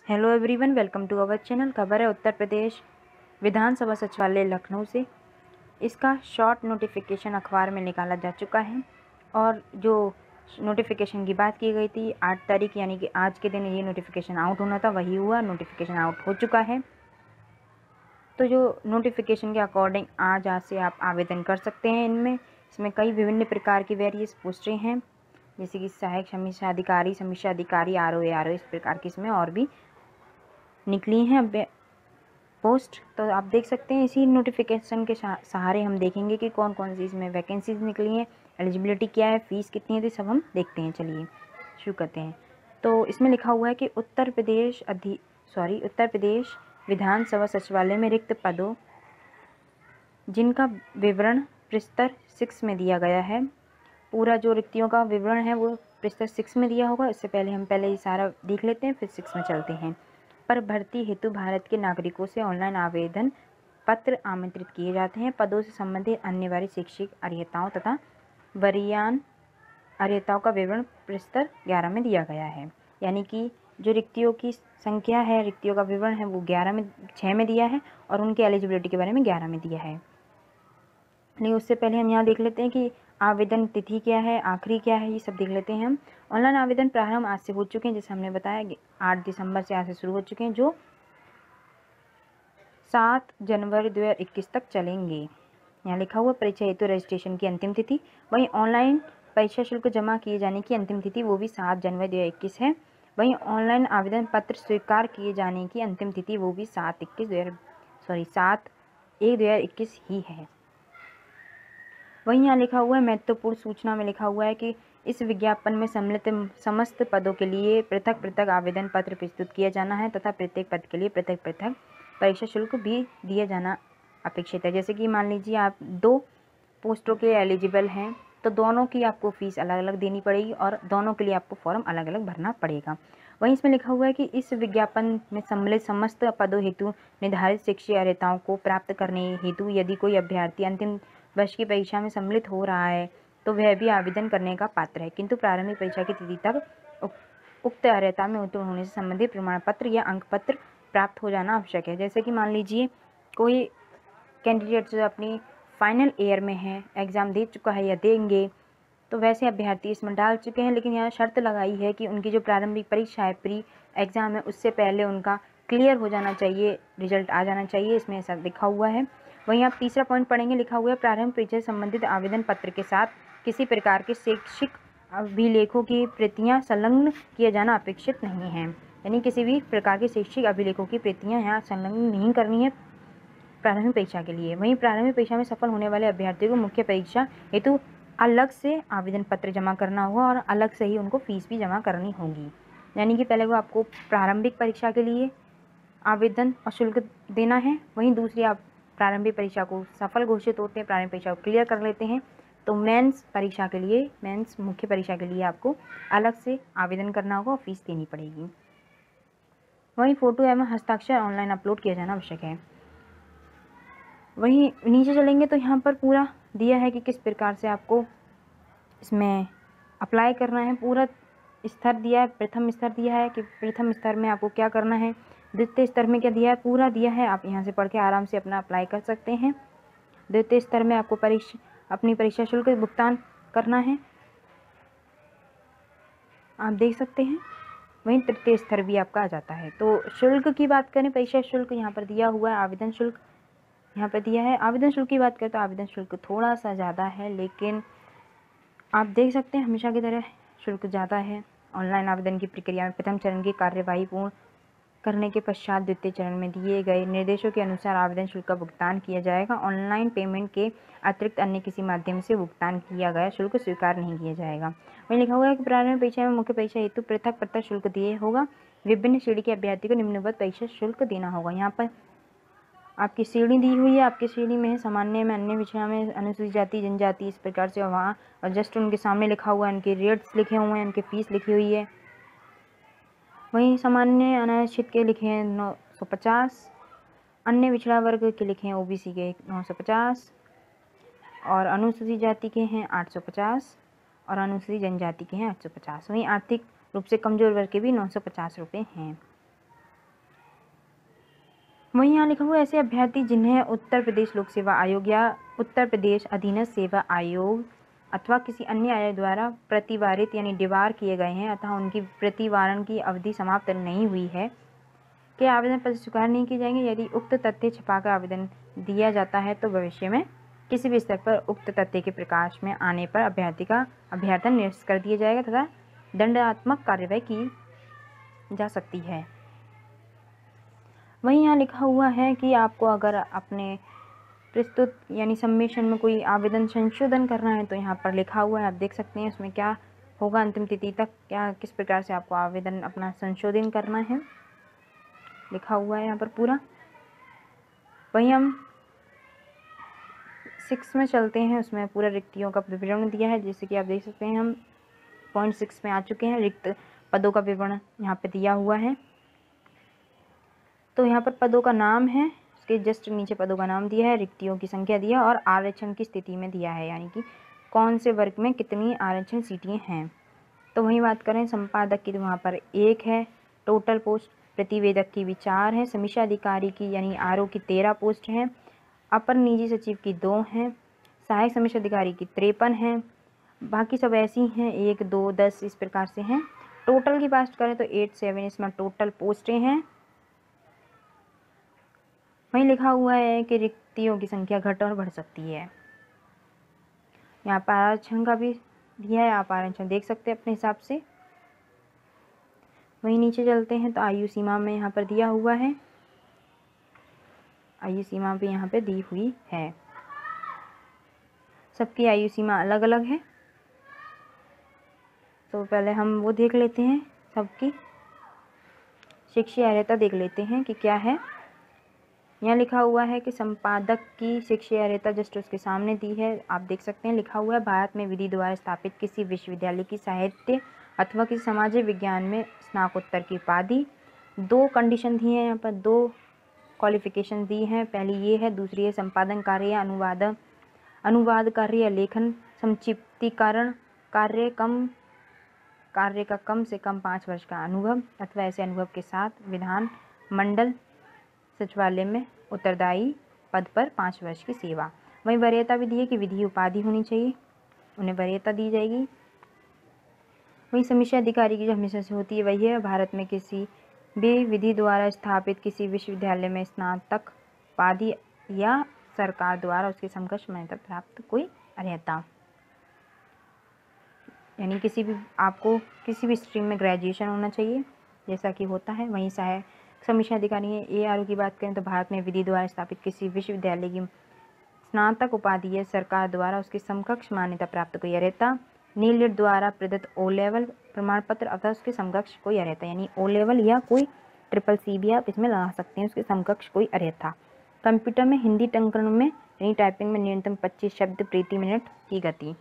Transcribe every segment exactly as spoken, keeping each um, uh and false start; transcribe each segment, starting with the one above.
Hello everyone, welcome to our channel. खबर है उत्तर प्रदेश विधानसभा सचिवालय लखनऊ से। इसका शॉर्ट नोटिफिकेशन अखबार में निकाला जा चुका है और जो नोटिफिकेशन की बात की गई थी आठ तारीख यानी कि आज के दिन ये नोटिफिकेशन आउट होना था, वही हुआ। नोटिफिकेशन आउट हो चुका है। तो जो नोटिफिकेशन के अकॉर्डिंग आज आज से आप आवेदन कर सकते हैं। इनमें इसमें कई विभिन्न प्रकार की वेरियस पोस्टें हैं, जैसे कि सहायक समीक्षा अधिकारी, समीक्षा अधिकारी, R O A R O इस प्रकार की इसमें और भी निकली हैं पोस्ट। तो आप देख सकते हैं इसी नोटिफिकेशन के सहारे हम देखेंगे कि कौन कौन सी इसमें वैकेंसीज निकली हैं, एलिजिबिलिटी क्या है, फ़ीस कितनी है, तो सब हम देखते हैं। चलिए शुरू करते हैं। तो इसमें लिखा हुआ है कि उत्तर प्रदेश अधि सॉरी उत्तर प्रदेश विधानसभा सचिवालय में रिक्त पदों जिनका विवरण प्रस्तर सिक्स में दिया गया है। पूरा जो रिक्तियों का विवरण है वो प्रस्तर सिक्स में दिया होगा। इससे पहले हम पहले ये सारा देख लेते हैं, फिर सिक्स में चलते हैं। पर भर्ती हेतु भारत के नागरिकों से ऑनलाइन आवेदन पत्र आमंत्रित किए जाते हैं। पदों से संबंधित अन्य वरीय शैक्षिक अर्हताओं तथा वरीयान अर्हताओं का विवरण प्रस्तर ग्यारह में दिया गया है। यानी कि जो रिक्तियों की संख्या है, रिक्तियों का विवरण है वो ग्यारह में छः में दिया है और उनके एलिजिबिलिटी के बारे में ग्यारह में दिया है। नहीं, उससे पहले हम यहाँ देख लेते हैं कि आवेदन तिथि क्या है, आखिरी क्या है, ये सब देख लेते हैं हम। ऑनलाइन आवेदन प्रारंभ आज से हो चुके हैं, जैसे हमने बताया आठ दिसंबर से आज से शुरू हो चुके हैं, जो सात जनवरी दो हज़ार इक्कीस तक चलेंगे। यहाँ लिखा हुआ परीक्षा हेतु रजिस्ट्रेशन की अंतिम तिथि, वहीं ऑनलाइन परीक्षा शुल्क जमा किए जाने की अंतिम तिथि वो भी सात जनवरी दो हज़ार इक्कीस है। वहीं ऑनलाइन आवेदन पत्र स्वीकार किए जाने की अंतिम तिथि वो भी सात इक्कीस दो हज़ार सॉरी सात एक दो हज़ार इक्कीस ही है। वहीं यहाँ लिखा हुआ है महत्वपूर्ण सूचना में लिखा हुआ है कि इस विज्ञापन में सम्मिलित समस्त पदों के लिए पृथक पृथक आवेदन पत्र प्रस्तुत किया जाना है तथा प्रत्येक पद के लिए पृथक पृथक परीक्षा शुल्क भी दिया जाना अपेक्षित है। जैसे कि मान लीजिए आप दो पोस्टों के एलिजिबल हैं तो दोनों की आपको फ़ीस अलग अलग देनी पड़ेगी और दोनों के लिए आपको फॉर्म अलग अलग भरना पड़ेगा। वहीं इसमें लिखा हुआ है कि इस विज्ञापन में सम्मिलित समस्त पदों हेतु निर्धारित शैक्षिक अर्हताओं को प्राप्त करने हेतु यदि कोई अभ्यर्थी अंतिम वर्ष की परीक्षा में सम्मिलित हो रहा है तो वह भी आवेदन करने का पात्र है, किंतु प्रारंभिक परीक्षा की तिथि तक उक्त अर्हता में उत्तीर्ण होने से संबंधित प्रमाण पत्र या अंक पत्र प्राप्त हो जाना आवश्यक है। जैसे कि मान लीजिए कोई कैंडिडेट जो अपनी फाइनल ईयर में है, एग्ज़ाम दे चुका है या देंगे, तो वैसे अभ्यर्थी इसमें डाल चुके हैं, लेकिन यहाँ शर्त लगाई है कि उनकी जो प्रारंभिक परीक्षा है, प्री एग्ज़ाम है, उससे पहले उनका क्लियर हो जाना चाहिए, रिजल्ट आ जाना चाहिए, इसमें ऐसा लिखा हुआ है। वहीं आप तीसरा पॉइंट पढ़ेंगे, लिखा हुआ है प्रारंभिक परीक्षा से संबंधित आवेदन पत्र के साथ किसी प्रकार के शैक्षिक अभिलेखों की प्रतियाँ संलग्न किया जाना अपेक्षित नहीं है। यानी किसी भी प्रकार के शैक्षिक अभिलेखों की प्रतियाँ यहाँ संलग्न नहीं करनी है प्रारंभिक परीक्षा के लिए। वहीं प्रारंभिक परीक्षा में सफल होने वाले अभ्यर्थियों को मुख्य परीक्षा हेतु अलग से आवेदन पत्र जमा करना होगा और अलग से ही उनको फीस भी जमा करनी होगी। यानी कि पहले वो आपको प्रारंभिक परीक्षा के लिए आवेदन और शुल्क देना है, वहीं दूसरी आप प्रारंभिक परीक्षा को सफल घोषित होते हैं, प्रारंभिक परीक्षा को क्लियर कर लेते हैं, तो मेंस परीक्षा के लिए, मेंस मुख्य परीक्षा के लिए आपको अलग से आवेदन करना होगा और फीस देनी पड़ेगी। वहीं फ़ोटो एवं हस्ताक्षर ऑनलाइन अपलोड किया जाना आवश्यक है। वहीं नीचे चलेंगे तो यहाँ पर पूरा दिया है कि किस प्रकार से आपको इसमें अप्लाई करना है। पूरा स्तर दिया है, प्रथम स्तर दिया है कि प्रथम स्तर में आपको क्या करना है, द्वितीय स्तर में क्या दिया है, पूरा दिया है। आप यहाँ से पढ़ के आराम से अपना अप्लाई कर सकते हैं। द्वितीय स्तर में आपको परीक्षा अपनी परीक्षा शुल्क भुगतान करना है, आप देख सकते हैं। वहीं तृतीय स्तर भी आपका आ जाता है। तो शुल्क की बात करें, परीक्षा शुल्क यहाँ पर दिया हुआ है, आवेदन शुल्क यहाँ पर दिया है। आवेदन शुल्क की बात करें तो आवेदन शुल्क थोड़ा सा ज़्यादा है, लेकिन आप देख सकते हैं हमेशा की तरह शुल्क ज़्यादा है। ऑनलाइन आवेदन की प्रक्रिया में प्रथम चरण की कार्यवाही पूर्ण करने के पश्चात द्वितीय चरण में दिए गए निर्देशों के अनुसार आवेदन शुल्क का भुगतान किया जाएगा। ऑनलाइन पेमेंट के अतिरिक्त अन्य किसी माध्यम से भुगतान किया गया शुल्क स्वीकार नहीं किया जाएगा। वहीं लिखा हुआ है कि प्रारंभिक परीक्षा में मुख्य परीक्षा हेतु पृथक पृथक शुल्क दिए होगा। विभिन्न श्रेणी के अभ्यर्थी को निम्नवत परीक्षा शुल्क देना होगा। यहाँ पर आपकी श्रेणी दी हुई है, आपकी श्रेणी में है सामान्य में, अन्य विषय में, अनुसूचित जाति, जनजाति, इस प्रकार से। और वहाँ और जस्ट उनके सामने लिखा हुआ है, उनके रेट्स लिखे हुए हैं, उनकी फ़ीस लिखी हुई है। वहीं सामान्य अनारक्षित के लिखे हैं नौ सौ पचास, अन्य पिछड़ा वर्ग के लिखे हैं ओबीसी के नौ सौ पचास, और अनुसूचित जाति के हैं आठ सौ पचास, और अनुसूचित जनजाति के हैं आठ सौ पचास। वहीं आर्थिक रूप से कमज़ोर वर्ग के भी नौ सौ पचास रुपये हैं। वहीं यहाँ लिखा हुआ है, ऐसे अभ्यर्थी जिन्हें उत्तर प्रदेश लोक सेवा आयोग या उत्तर प्रदेश अधीनस्थ सेवा आयोग अथवा किसी अन्य आयोग द्वारा प्रतिवारित यानी डिवार किए गए हैं अतः उनकी प्रतिवारण की अवधि समाप्त नहीं हुई है के आवेदन पत्र स्वीकार नहीं किए जाएंगे। यदि उक्त तथ्य छिपाकर आवेदन दिया जाता है तो भविष्य में किसी भी स्तर पर उक्त तथ्य के प्रकाश में आने पर अभ्यर्थी का अभ्यर्थन निरस्त कर दिया जाएगा तथा दंडात्मक कार्रवाई की जा सकती है। वहीं यहाँ लिखा हुआ है कि आपको अगर अपने प्रस्तुत यानी सबमिशन में कोई आवेदन संशोधन करना है तो यहाँ पर लिखा हुआ है, आप देख सकते हैं उसमें क्या होगा, अंतिम तिथि तक क्या किस प्रकार से आपको आवेदन अपना संशोधन करना है लिखा हुआ है यहाँ पर पूरा। वहीं हम सिक्स में चलते हैं, उसमें पूरा रिक्तियों का विवरण दिया है, जैसे कि आप देख सकते हैं हम पॉइंट सिक्स में आ चुके हैं। रिक्त पदों का विवरण यहाँ पे दिया हुआ है। तो यहाँ पर पदों का नाम है, उसके जस्ट नीचे पदों का नाम दिया है, रिक्तियों की संख्या दिया और आरक्षण की स्थिति में दिया है, यानी कि कौन से वर्ग में कितनी आरक्षण सीटें हैं। तो वहीं बात करें संपादक की तो वहाँ पर एक है टोटल पोस्ट, प्रतिवेदक की भी चार है, समीक्षा अधिकारी की यानी आर ओ की तेरह पोस्ट है, अपर निजी सचिव की दो हैं, सहायक समीक्षा अधिकारी की तिरपन है, बाकी सब ऐसी हैं एक दो दस इस प्रकार से हैं। टोटल की बात करें तो एट सेवन इसमें टोटल पोस्टें हैं। वहीं लिखा हुआ है कि रिक्तियों की संख्या घट और बढ़ सकती है। यहाँ पर आरक्षण का भी दिया है, आप आरक्षण देख सकते हैं अपने हिसाब से। वहीं नीचे चलते हैं तो आयु सीमा में यहाँ पर दिया हुआ है, आयु सीमा भी यहाँ पे दी हुई है, सबकी आयु सीमा अलग अलग है। तो पहले हम वो देख लेते हैं, सबकी शिक्षा अर्हता देख लेते हैं कि क्या है। यहाँ लिखा हुआ है कि संपादक की शिक्षा अर्हता जस्ट उसके सामने दी है, आप देख सकते हैं लिखा हुआ है भारत में विधि द्वारा स्थापित किसी विश्वविद्यालय की साहित्य अथवा किसी सामाजिक विज्ञान में स्नातकोत्तर की उपाधि। दो कंडीशन दी हैं यहाँ पर, दो क्वालिफिकेशन दी हैं, पहली ये है, दूसरी है संपादन कार्य या अनुवाद अनुवाद कार्य या लेखन संक्षिप्तीकरण कार्य कम कार्य का कम से कम पाँच वर्ष का अनुभव अथवा ऐसे अनुभव के साथ विधान मंडल सचिवालय में उत्तरदायी पद पर पाँच वर्ष की सेवा। वहीं वरीयता भी दी है कि विधि उपाधि होनी चाहिए, उन्हें वरीयता दी जाएगी। वहीं समीक्षा अधिकारी की जो हमेशा से होती है वही है भारत में किसी भी विधि द्वारा स्थापित किसी विश्वविद्यालय में स्नातक उपाधि या सरकार द्वारा उसके समकक्ष मान्यता प्राप्त कोई अर्हता, यानी किसी भी आपको किसी भी स्ट्रीम में ग्रेजुएशन होना चाहिए जैसा कि होता है। वहीं सहायक समीक्षा अधिकारी है ए आर ओ की बात करें तो भारत में विधि द्वारा स्थापित किसी विश्वविद्यालय की स्नातक उपाधि या सरकार द्वारा उसके समकक्ष मान्यता प्राप्त कोई अर्हता, नीलिट द्वारा प्रदत्त ओ लेवल प्रमाण पत्र अथवा उसके समकक्ष कोई अर्हता, यानी ओ लेवल या कोई ट्रिपल सी भी आप इसमें लगा सकते हैं, उसके समकक्ष कोई अर्हता। कंप्यूटर में हिंदी टंकण में यानी टाइपिंग में न्यूनतम पच्चीस शब्द प्रति मिनट की गति।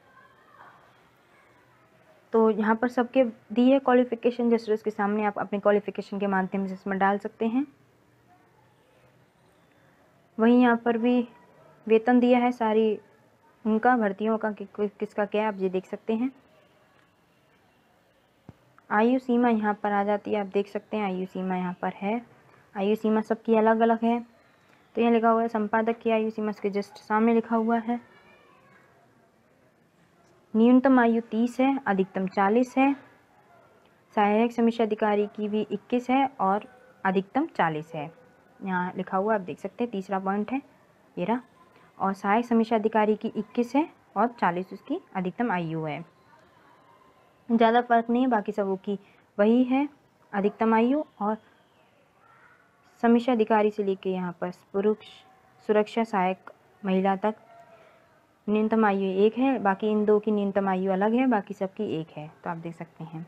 तो यहाँ पर सबके दिए क्वालिफिकेशन जैसे उसके सामने आप अपने क्वालिफिकेशन के माध्यम से इसमें डाल सकते हैं। वहीं यहाँ पर भी वेतन दिया है सारी उनका भर्तियों का कि किसका क्या आप ये देख सकते हैं। आयु सीमा यहाँ पर आ जाती है, आप देख सकते हैं आयु सीमा यहाँ पर है, आयु सीमा सबकी अलग अलग है। तो यहाँ लिखा हुआ है संपादक की आयु सीमा इसके जस्ट सामने लिखा हुआ है, न्यूनतम आयु तीस है, अधिकतम चालीस है, सहायक समीक्षा अधिकारी की भी इक्कीस है और अधिकतम चालीस है, यहाँ लिखा हुआ आप देख सकते हैं, तीसरा पॉइंट है ये रहा। और सहायक समीक्षा अधिकारी की इक्कीस है और चालीस उसकी अधिकतम आयु है, ज़्यादा फर्क नहीं है, बाकी सबों की वही है अधिकतम आयु। और समीक्षा अधिकारी से लेके यहाँ पर पुरुष सुरक्षा सहायक महिला तक न्यूनतम आयु एक है, बाकी इन दो की न्यूनतम आयु अलग है, बाकी सबकी एक है, तो आप देख सकते हैं।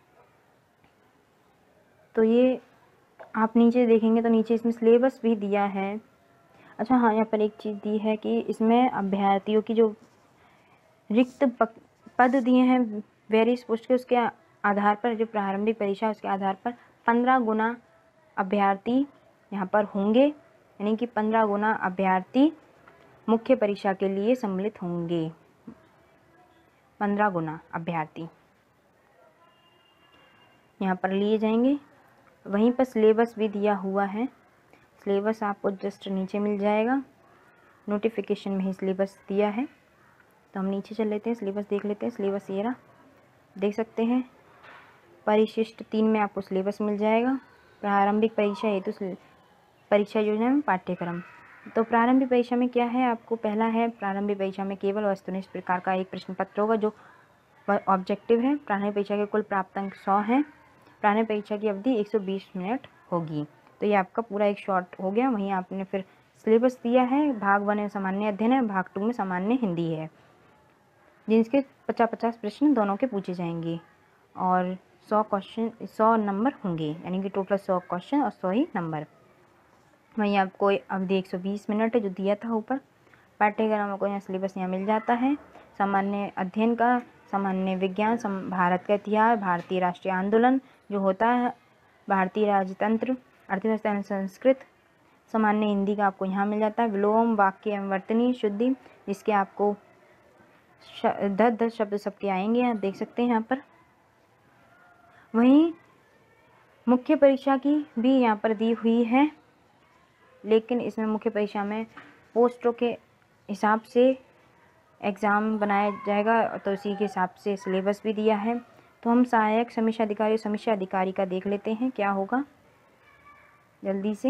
तो ये आप नीचे देखेंगे तो नीचे इसमें सिलेबस भी दिया है। अच्छा हाँ, यहाँ पर एक चीज़ दी है कि इसमें अभ्यर्थियों की जो रिक्त पद दिए हैं वेरियस पोस्ट के, उसके आधार पर जो प्रारंभिक परीक्षा उसके आधार पर पंद्रह गुना अभ्यर्थी यहाँ पर होंगे, यानी कि पंद्रह गुना अभ्यर्थी मुख्य परीक्षा के लिए सम्मिलित होंगे, पंद्रह गुना अभ्यर्थी यहाँ पर लिए जाएंगे। वहीं पर सिलेबस भी दिया हुआ है, सिलेबस आपको जस्ट नीचे मिल जाएगा। नोटिफिकेशन में ही सिलेबस दिया है, तो हम नीचे चल लेते हैं, सिलेबस देख लेते हैं। सिलेबस ये रहा, देख सकते हैं। परिशिष्ट तीन में आपको सिलेबस मिल जाएगा। प्रारंभिक परीक्षा हेतु तो परीक्षा योजना में पाठ्यक्रम। तो प्रारंभिक परीक्षा में क्या है, आपको पहला है प्रारंभिक परीक्षा में केवल वस्तुनिष्ठ प्रकार का एक प्रश्न पत्र होगा जो ऑब्जेक्टिव है। प्रारंभिक परीक्षा के कुल प्राप्त अंक सौ हैं। प्रारंभिक परीक्षा की अवधि एक सौ बीस मिनट होगी। तो ये आपका पूरा एक शॉर्ट हो गया। वहीं आपने फिर सिलेबस दिया है, भाग वन में सामान्य अध्ययन है, भाग टू में सामान्य हिंदी है, जिनके पचास पचास प्रश्न दोनों के पूछे जाएंगे और सौ क्वेश्चन सौ नंबर होंगे, यानी कि टोटल सौ क्वेश्चन और सौ ही नंबर। वहीं आपको अवधि एक सौ बीस मिनट है जो दिया था ऊपर। पाठ्यक्रम को यहाँ सिलेबस यहाँ मिल जाता है। सामान्य अध्ययन का, सामान्य विज्ञान, भारत का इतिहास, भारतीय राष्ट्रीय आंदोलन जो होता है, भारतीय राजतंत्र, अर्थव्यवस्था एवं संस्कृत। सामान्य हिंदी का आपको यहाँ मिल जाता है। विलोम, वाक्य एवं वर्तनी शुद्धि, जिसके आपको दस दस शब्द सबके आएंगे, आप देख सकते हैं यहाँ पर। वहीं मुख्य परीक्षा की भी यहाँ पर दी हुई है, लेकिन इसमें मुख्य परीक्षा में पोस्टों के हिसाब से एग्ज़ाम बनाया जाएगा, तो उसी के हिसाब से सिलेबस भी दिया है। तो हम सहायक समीक्षा अधिकारी और समीक्षा अधिकारी का देख लेते हैं क्या होगा जल्दी से।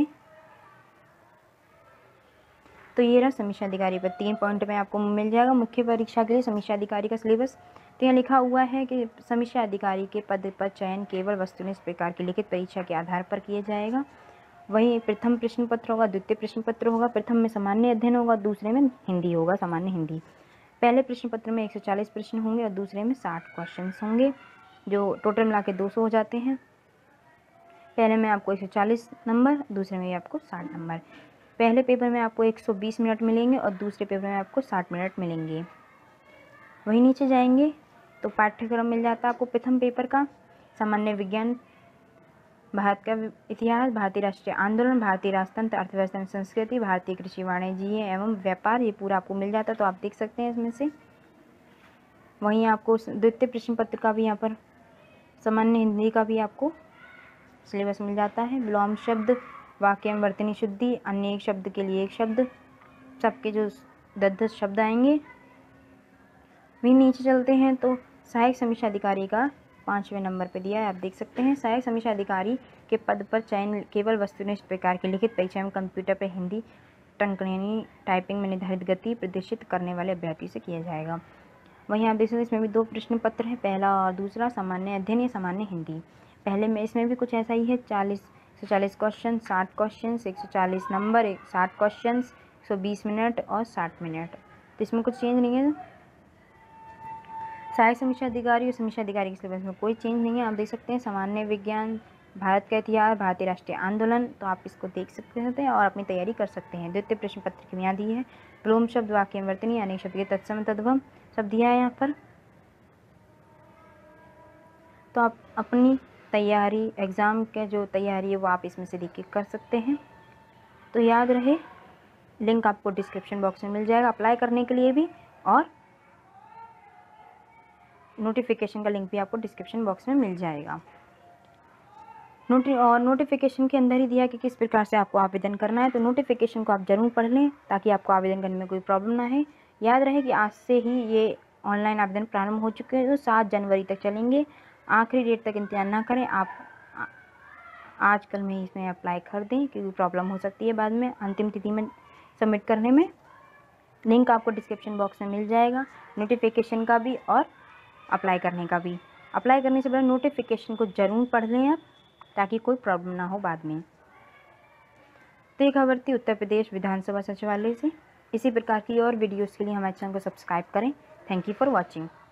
तो ये रहा समीक्षा अधिकारी पर, तीन पॉइंट में आपको मिल जाएगा मुख्य परीक्षा के लिए समीक्षा अधिकारी का सिलेबस। तो यहाँ लिखा हुआ है कि समीक्षा अधिकारी के पद पर चयन केवल वस्तुनिष्ठ प्रकार की लिखित परीक्षा के आधार पर किया जाएगा। वहीं प्रथम प्रश्न पत्र होगा, द्वितीय प्रश्न पत्र होगा। प्रथम में सामान्य अध्ययन होगा, दूसरे में हिंदी होगा, सामान्य हिंदी। पहले प्रश्न पत्र में एक सौ चालीस प्रश्न होंगे और दूसरे में साठ क्वेश्चन होंगे, जो टोटल मिला के दो सौ हो जाते हैं। पहले में आपको एक सौ चालीस नंबर, दूसरे में आपको साठ नंबर। पहले पेपर में आपको एक सौ बीस मिनट मिलेंगे और दूसरे पेपर में आपको साठ मिनट मिलेंगे। वहीं नीचे जाएंगे तो पाठ्यक्रम मिल जाता है आपको। प्रथम पेपर का सामान्य विज्ञान, भारत का इतिहास, भारतीय राष्ट्रीय आंदोलन, भारतीय राजतंत्र, अर्थव्यवस्था एवं संस्कृति, भारतीय कृषि, वाणिज्य एवं व्यापार, ये पूरा आपको मिल जाता है, तो आप देख सकते हैं इसमें से। वहीं आपको द्वितीय प्रश्न पत्र का भी यहाँ पर सामान्य हिंदी का भी आपको सिलेबस मिल जाता है। विलोम शब्द, वाक्य में वर्तनी शुद्धि, अन्य एक शब्द के लिए एक शब्द, सबके जो दस दस शब्द आएंगे। वहीं नीचे चलते हैं तो सहायक समीक्षा अधिकारी का पाँचवें नंबर पे दिया है, आप देख सकते हैं। सहायक समीक्षा अधिकारी के पद पर चयन केवल वस्तुनिष्ठ प्रकार की लिखित परीक्षा में कंप्यूटर पर हिंदी टंकनी टाइपिंग में निर्धारित गति प्रदर्शित करने वाले अभ्यर्थी से किया जाएगा। वहीं आप देख सकते हैं इसमें भी दो प्रश्न पत्र हैं, पहला और दूसरा, सामान्य अध्ययन या सामान्य हिंदी। पहले में इसमें भी कुछ ऐसा ही है, चालीस सौ चालीस क्वेश्चन, साठ क्वेश्चन, एक सौ चालीस नंबर, एक साठ क्वेश्चन, एक सौ बीस मिनट और साठ मिनट। तो इसमें कुछ चेंज नहीं है। सहायक समीक्षा अधिकारी और समीक्षा अधिकारी के सिलेबस में कोई चेंज नहीं है, आप देख सकते हैं। सामान्य विज्ञान, भारत का इतिहास, भारतीय राष्ट्रीय आंदोलन, तो आप इसको देख सकते हैं और अपनी तैयारी कर सकते हैं। द्वितीय प्रश्न पत्र की यहाँ दी है। विलोम शब्द, वाक्य में वर्तनी, अनेक शब्द के तत्सम तद्भव सब दिया है यहाँ पर। तो आप अपनी तैयारी, एग्ज़ाम के जो तैयारी है वो आप इसमें से देख के कर सकते हैं। तो याद रहे, लिंक आपको डिस्क्रिप्शन बॉक्स में मिल जाएगा अप्लाई करने के लिए भी, और नोटिफिकेशन का लिंक भी आपको डिस्क्रिप्शन बॉक्स में मिल जाएगा। नोटि और नोटिफिकेशन के अंदर ही दिया कि किस प्रकार से आपको आवेदन करना है, तो नोटिफिकेशन को आप ज़रूर पढ़ लें ताकि आपको आवेदन करने में कोई प्रॉब्लम ना है। याद रहे कि आज से ही ये ऑनलाइन आवेदन प्रारंभ हो चुके हैं, जो सात जनवरी तक चलेंगे। आखिरी डेट तक इंतजार ना करें, आप आज कल में ही इसमें अप्लाई कर दें, क्योंकि प्रॉब्लम हो सकती है बाद में अंतिम तिथि में सबमिट करने में। लिंक आपको डिस्क्रिप्शन बॉक्स में मिल जाएगा, नोटिफिकेशन का भी और अप्लाई करने का भी। अप्लाई करने से पहले नोटिफिकेशन को ज़रूर पढ़ लें आप, ताकि कोई प्रॉब्लम ना हो बाद में। तो ये खबर थी उत्तर प्रदेश विधानसभा सचिवालय से। इसी प्रकार की और वीडियोस के लिए हमारे चैनल को सब्सक्राइब करें। Thank you for watching.